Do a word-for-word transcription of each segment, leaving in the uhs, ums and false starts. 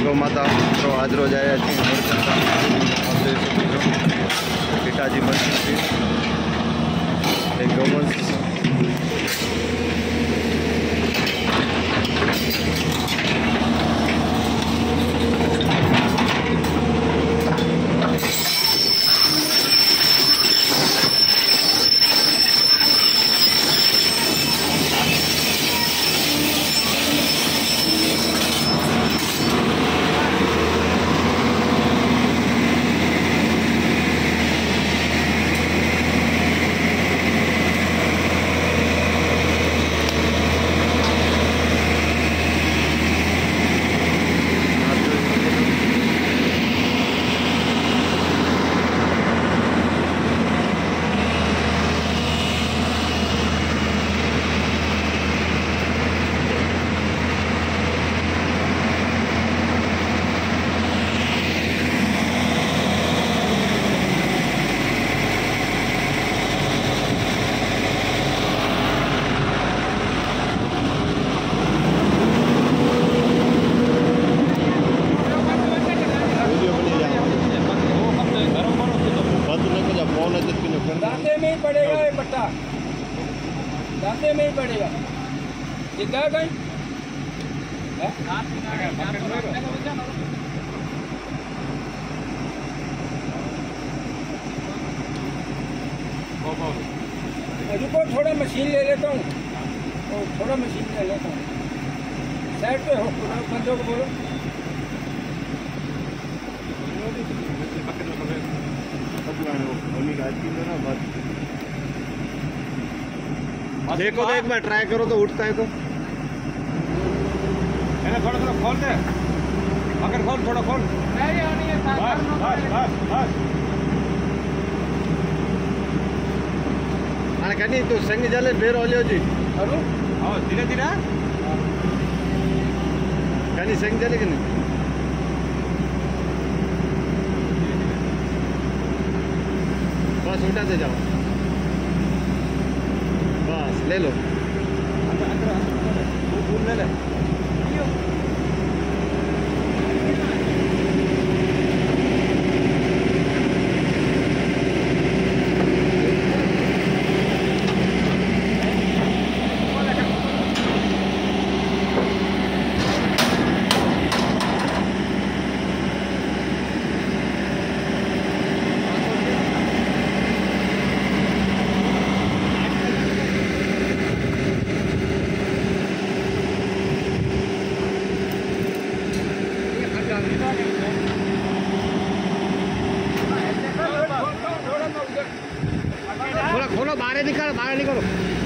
गौ माता मित्रों आज रोज आया पिताजी मंदिर एक गौवंश दांते में ही पड़ेगा ये पट्टा, दांते में ही पड़ेगा। जितना कहीं रुको, थोड़ा मशीन ले लेता हूँ, थोड़ा मशीन ले लेता हूँ। साइड पे हो, बंदों को बोलो। देखो तो एक बार ट्राई करो तो उठता है तो थोड़ा थोड़ा खोल दे, अगर खोल थोड़ा खोल। बस बस बस बस अरे कहीं तो संग जले बेर ओलियो जी अरु हाँ धीरे धीरे कहीं संग जले कि नहीं बस उठाते जाओ, बस ले लो ले ले। थोड़ा खोलो, बाहर निकालो, बाहर निकालो।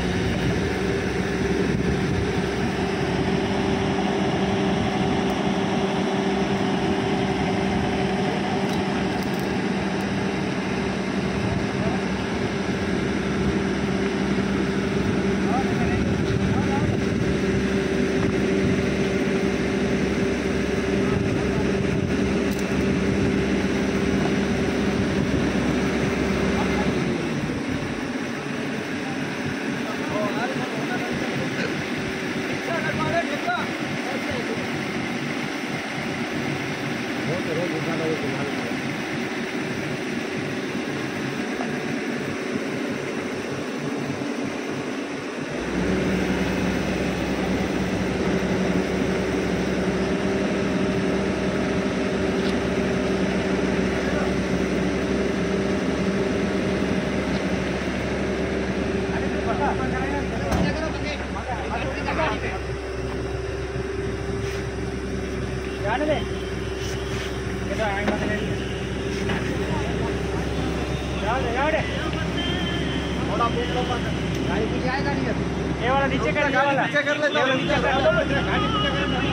ये वाला नीचे कर, ये वाला नीचे कर ले, ये वाला नीचे कर ले, गाड़ी नीचे कर ले।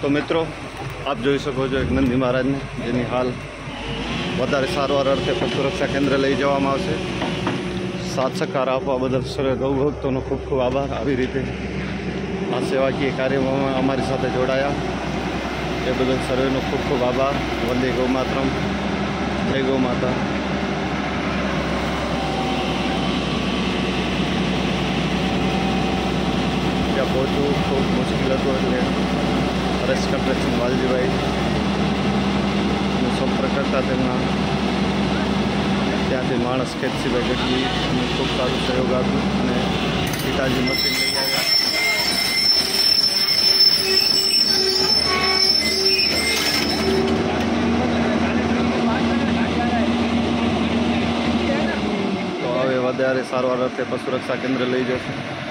तो मित्रों आप જોઈ શકો છો એક નંદી મહારાજને જેની હાલ વધારે સારવાર અર્થે પશુ રક્ષા કેન્દ્ર લઈ જવામાં આવશે। સાથ સહકાર આપવા બદલ સર્વે ગૌ ભક્તોનો ખૂબ ખૂબ આભાર। આવી રીતે આ સેવાકીય કાર્યમાં અમારી સાથે જોડાયા એ બદલ સર્વેનો ખૂબ ખૂબ આભાર। વંદે ગૌ માતરમ, જય ગૌ માતા। ત્યાં પહોંચવું ખૂબ મુશ્કેલ હતું એટલે હરેશ કન્સ્ટ્રક્શન વાલજીભાઈ સંપર્ક કરતા તેમના ત્યાંથી માણસ કેતસીભાઈ ગઢવી અને ખૂબ સારું સહયોગ આપ્યું અને પિતાજી મશીન લઈ આવ્યા। તો હવે વધારે સારવાર અર્થે પશુ રક્ષા કેન્દ્ર લઈ જશે।